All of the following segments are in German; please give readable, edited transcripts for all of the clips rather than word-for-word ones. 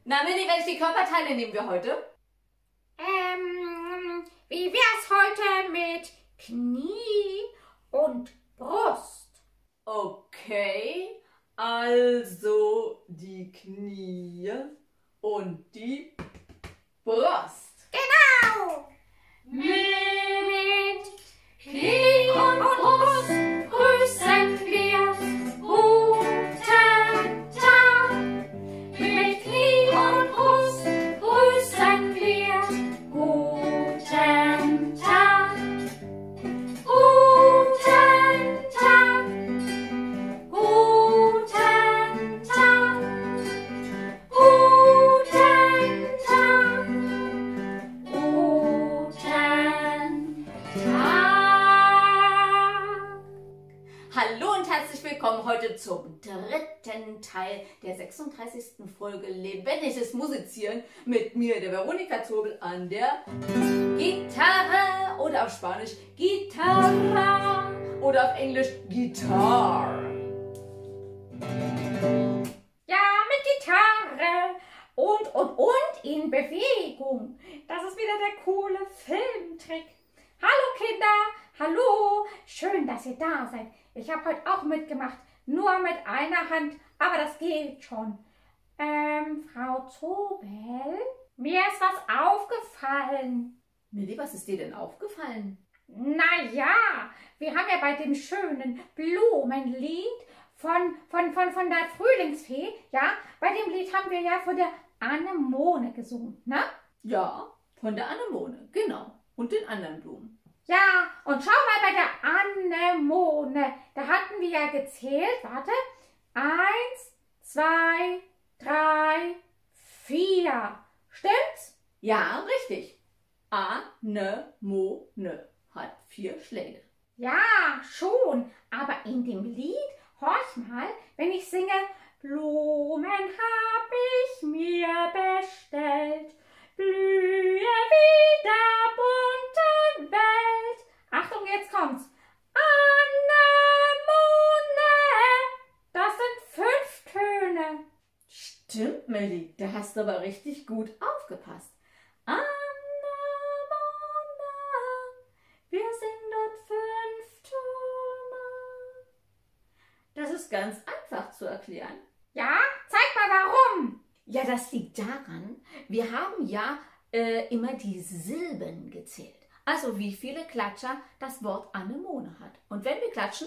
Na, Milli, welche Körperteile nehmen wir heute? Wie wär's heute mit Knie und Brust? Okay, also die Knie und die Brust. Genau! Mit Knie und Brust grüßen wir guten Tag. Mit Knie und Brust grüßen wir guten Tag. Guten Tag. Guten Tag. Guten Tag. Guten Tag. Hallo und herzlich willkommen heute zum dritten Teil der 36. Folge Lebendiges Musizieren mit mir, der Veronika Zobel, an der Gitarre oder auf Spanisch Gitarra oder auf Englisch Guitar. Ja, mit Gitarre und in Bewegung. Das ist wieder der coole Filmtrick. Hallo Kinder, hallo, schön, dass ihr da seid. Ich habe heute auch mitgemacht, nur mit einer Hand, aber das geht schon. Frau Zobel, mir ist was aufgefallen. Milli, was ist dir denn aufgefallen? Naja, wir haben ja bei dem schönen Blumenlied von der Frühlingsfee, ja, bei dem Lied haben wir ja von der Anemone gesungen, ne? Ja, von der Anemone, genau. Und den anderen Blumen. Ja, und schau mal bei der Anemone, da hatten wir ja gezählt, warte, 1, 2, 3, 4. Stimmt's? Ja, richtig. Anemone hat 4 Schläge. Ja, schon, aber in dem Lied, horch mal, wenn ich singe, Blumen hab ich mir bestellt, blühe wie der bunten Welt. Achtung, jetzt kommt's. Anemone, das sind 5 Töne. Stimmt, Milli, da hast du aber richtig gut aufgepasst. Anemone, wir singen dort 5 Töne. Das ist ganz einfach zu erklären. Ja, zeig mal warum. Ja, das liegt daran, wir haben ja immer die Silben gezählt. Also wie viele Klatscher das Wort Anemone hat. Und wenn wir klatschen,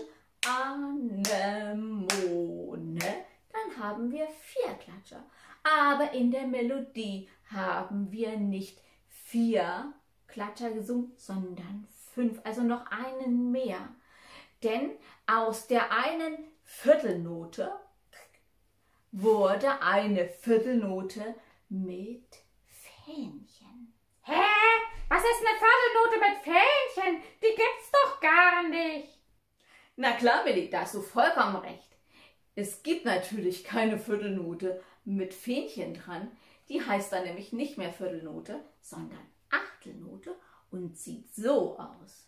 Anemone, dann haben wir 4 Klatscher. Aber in der Melodie haben wir nicht 4 Klatscher gesungen, sondern 5, also noch einen mehr. Denn aus der einen Viertelnote wurde eine Viertelnote mit Fähnchen. Hä? Was ist eine Viertelnote mit Fähnchen? Die gibt's doch gar nicht. Na klar, Milli, da hast du vollkommen recht. Es gibt natürlich keine Viertelnote mit Fähnchen dran. Die heißt dann nämlich nicht mehr Viertelnote, sondern Achtelnote und sieht so aus.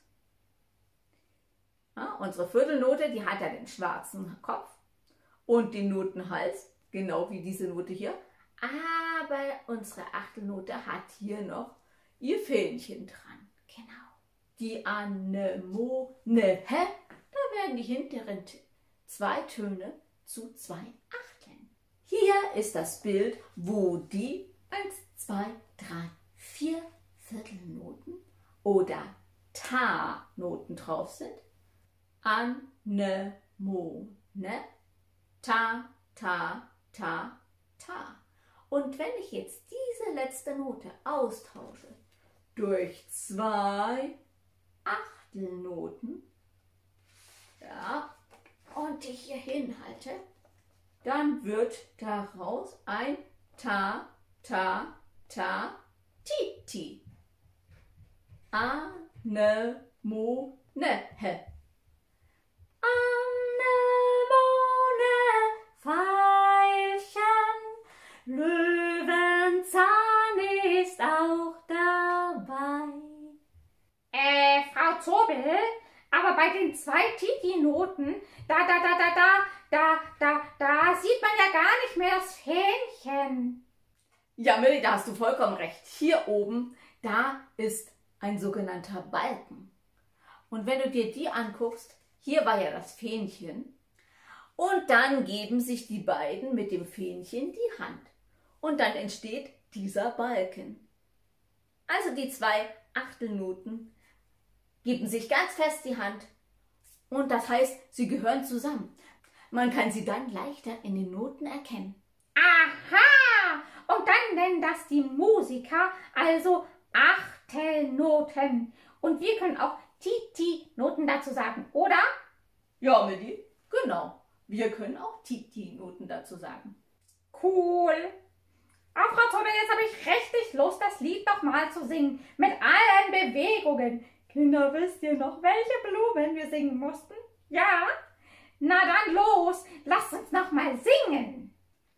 Ja, unsere Viertelnote, die hat ja den schwarzen Kopf und den Notenhals, genau wie diese Note hier. Aber unsere Achtelnote hat hier noch ihr Fähnchen dran. Genau. Die Anemone. Hä? Da werden die hinteren 2 Töne zu 2 Achteln. Hier ist das Bild, wo die 1, 2, 3, 4 Viertelnoten oder Ta-Noten drauf sind. Anemone. Ta, ta, ta, ta. Und wenn ich jetzt diese letzte Note austausche durch 2 Achtelnoten, ja, und die hier hinhalte, dann wird daraus ein Ta, ta, ta, ti, ti. Anemone. Veilchen, Löwenzahn ist auch dabei. Frau Zobel, aber bei den 2 Titi-Noten, da sieht man ja gar nicht mehr das Fähnchen. Ja, Millie, da hast du vollkommen recht. Hier oben, da ist ein sogenannter Balken. Und wenn du dir die anguckst, hier war ja das Fähnchen. Und dann geben sich die beiden mit dem Fähnchen die Hand. Und dann entsteht dieser Balken. Also die zwei Achtelnoten geben sich ganz fest die Hand. Und das heißt, sie gehören zusammen. Man kann sie dann leichter in den Noten erkennen. Aha! Und dann nennen das die Musiker also Achtelnoten. Und wir können auch Titi-Noten dazu sagen, oder? Ja, Millie, genau. Wir können auch Titi-Noten dazu sagen. Cool. Auch Frau Zolle, jetzt habe ich richtig Lust, das Lied nochmal zu singen. Mit allen Bewegungen. Kinder, wisst ihr noch, welche Blumen wir singen mussten? Ja? Na dann los, lasst uns nochmal singen.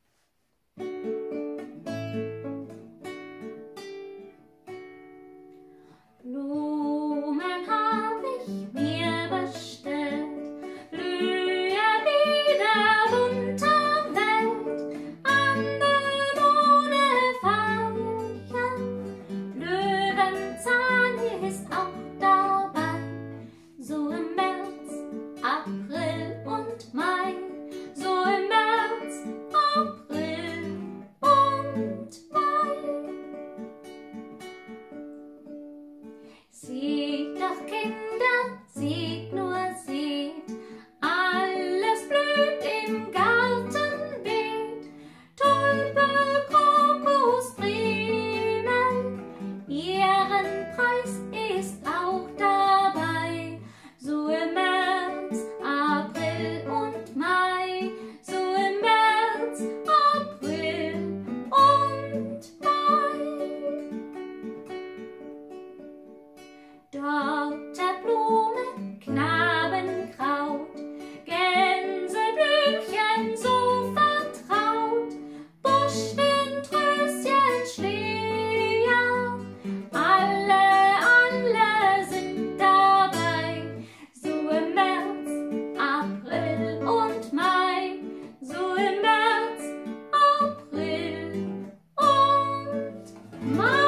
Blumen hab ich mir bestellt, blühen in der bunten Welt, Anemone, Veilchen, Löwenzahn ist auch dabei, so im März, April und Mai, so im März, April und Mai. Seht doch, Kinder, seht nur, seht, alles blüht im Gartenbeet. Tulpe, Krokus, Primel, ihren Preis ist auch dabei. So im März, April und Mai, so im März, April und Mai. Dr. Blume, Knabenkraut, Gänseblümchen so vertraut, Buschwind, Röschen, Schleher, alle sind dabei. So im März, April und Mai, so im März, April und Mai.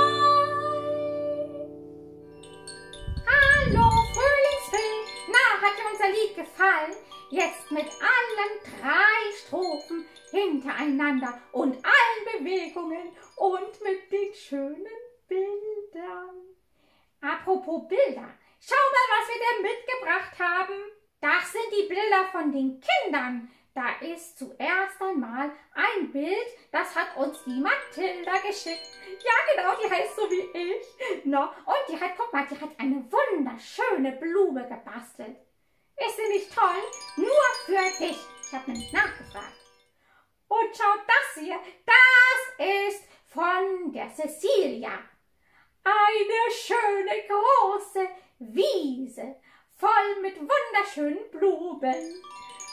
Hallo Frühlingsfee, na, hat dir unser Lied gefallen? Jetzt mit allen 3 Strophen hintereinander und allen Bewegungen und mit den schönen Bildern. Apropos Bilder, schau mal, was wir dir mitgebracht haben. Das sind die Bilder von den Kindern. Da ist zuerst einmal ein Bild, das hat uns die Mathilda geschickt. Ja, genau, die heißt so wie ich. No, und die hat, guck mal, die hat eine wunderschöne Blume gebastelt. Ist sie nicht toll? Nur für dich. Ich habe nämlich nachgefragt. Und schau, das hier, das ist von der Cecilia. Eine schöne große Wiese, voll mit wunderschönen Blumen.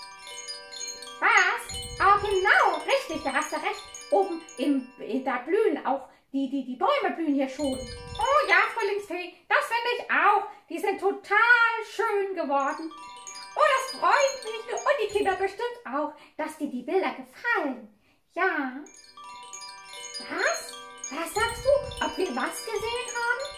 Was? Oh, genau, richtig, da hast du recht. Oben da blühen auch die Bäume blühen hier schon. Oh ja, Frühlingsfee, das finde ich auch. Die sind total schön geworden. Oh, das freut mich. Und die Kinder bestimmt auch, dass dir die Bilder gefallen. Ja. Was? Was sagst du? Ob wir was gesehen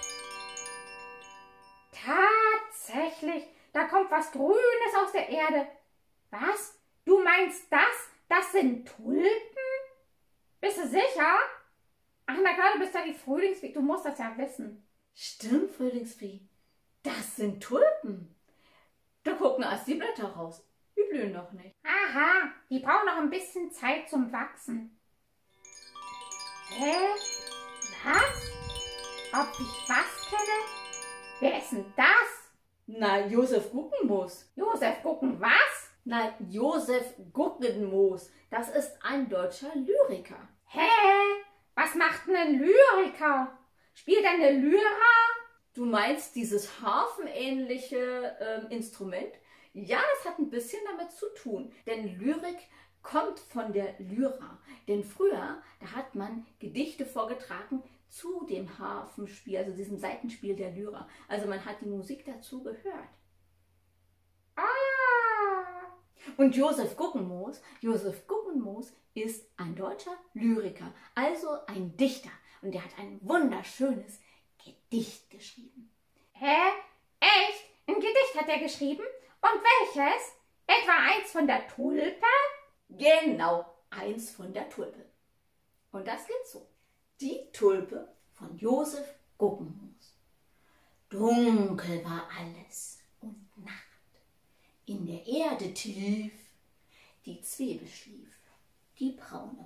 haben? Tatsächlich, da kommt was Grünes aus der Erde. Was? Du meinst das? Das sind Tulpen? Bist du sicher? Ach, na klar, du bist ja die Frühlingsfee. Du musst das ja wissen. Stimmt, Frühlingsfee. Das sind Tulpen. Da gucken erst die Blätter raus. Die blühen noch nicht. Aha, die brauchen noch ein bisschen Zeit zum Wachsen. Hä? Was? Ob ich was kenne? Wer ist denn das? Na, Josef Guggenmoos. Josef Gucken, was? Na, Josef Guggenmoos. Das ist ein deutscher Lyriker. Hä? Was macht denn ein Lyriker? Spielt er eine Lyra? Du meinst dieses harfenähnliche Instrument? Ja, das hat ein bisschen damit zu tun. Denn Lyrik kommt von der Lyra. Denn früher, da hat man Gedichte vorgetragen zu dem Harfenspiel, also diesem Saitenspiel der Lyra. Also man hat die Musik dazu gehört. Ah! Und Josef Guggenmoos Guggenmoos ist ein deutscher Lyriker, also ein Dichter. Und der hat ein wunderschönes Gedicht geschrieben. Hä? Echt? Ein Gedicht hat er geschrieben? Und welches? Etwa eins von der Tulpe? Genau, eins von der Tulpe. Und das geht so. Die Tulpe von Josef Guggenmoos. Dunkel war alles und Nacht. In der Erde tief, die Zwiebel schlief, die braune.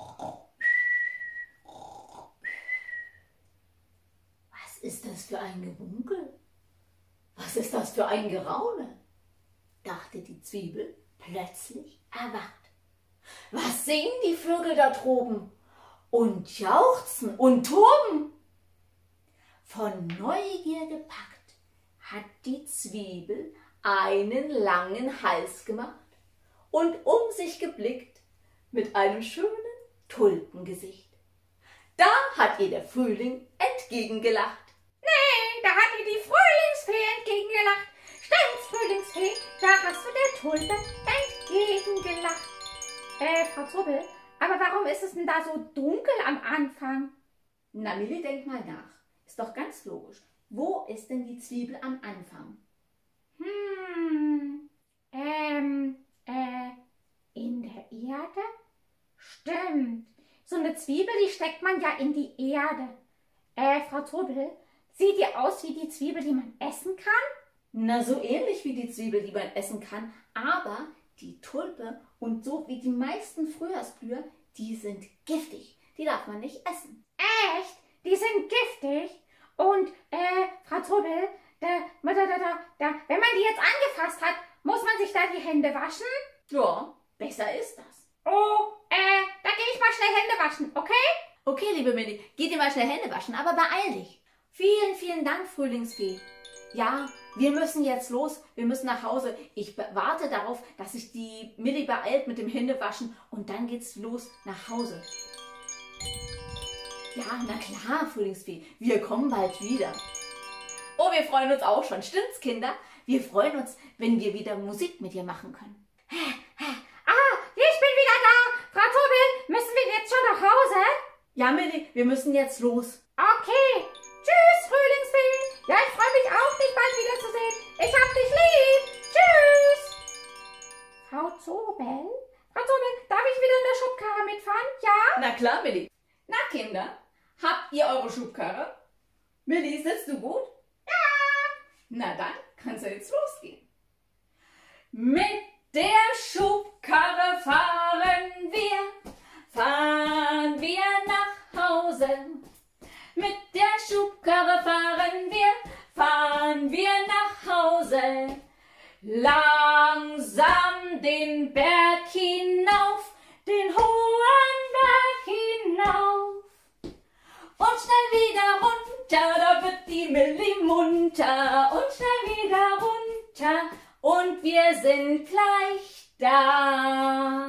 Was ist das für ein Gewunkel? Was ist das für ein Geraune? Dachte die Zwiebel, plötzlich erwacht. Was singen die Vögel da droben? Und jauchzen und toben? Von Neugier gepackt hat die Zwiebel einen langen Hals gemacht und um sich geblickt mit einem schönen Tulpengesicht. Da hat ihr der Frühling entgegengelacht. Nee, da hat ihr die Frühlingsfee entgegengelacht. Stimmt's, Frühlingsfee, da hast du der Tulpe entgegengelacht. Frau Zobel, aber warum ist es denn da so dunkel am Anfang? Na, Milli, denk mal nach. Ist doch ganz logisch. Wo ist denn die Zwiebel am Anfang? In der Erde? Stimmt. So eine Zwiebel, die steckt man ja in die Erde. Frau Zobel, sieht die aus wie die Zwiebel, die man essen kann? Na, so ähnlich wie die Zwiebel, die man essen kann, aber die Tulpe und so wie die meisten Frühjahrsblüher, die sind giftig. Die darf man nicht essen. Echt? Die sind giftig? Und, Frau Zobel, wenn man die jetzt angefasst hat, muss man sich da die Hände waschen? Ja, besser ist das. Oh, da gehe ich mal schnell Hände waschen, okay? Okay, liebe Milli, geh dir mal schnell Hände waschen, aber beeil dich. Vielen, vielen Dank, Frühlingsfee. Ja, wir müssen jetzt los, wir müssen nach Hause. Ich warte darauf, dass sich die Milli beeilt mit dem Händewaschen und dann geht's los nach Hause. Ja, na klar, Frühlingsfee, wir kommen bald wieder. Oh, wir freuen uns auch schon, stimmt's, Kinder? Wir freuen uns, wenn wir wieder Musik mit dir machen können. Ich bin wieder da. Frau Zobel, müssen wir jetzt schon nach Hause? Ja, Milli, wir müssen jetzt los. Okay. Tschüss, Frühlingsfee. Ja, ich freue mich auch, dich bald wiederzusehen. Ich hab dich lieb. Tschüss. Frau Zobel? Frau Zobel, darf ich wieder in der Schubkarre mitfahren? Ja? Na klar, Milli. Na, Kinder, habt ihr eure Schubkarre? Milli, sitzt du gut? Ja. Na dann kannst du jetzt losgehen. Mit der Schubkarre fahren wir nach Hause. Mit der Schubkarre fahren wir nach Hause. Langsam den Berg hinauf, den hohen Berg hinauf. Und schnell wieder runter, da wird die Milli munter. Und schnell wieder runter, und wir sind gleich da.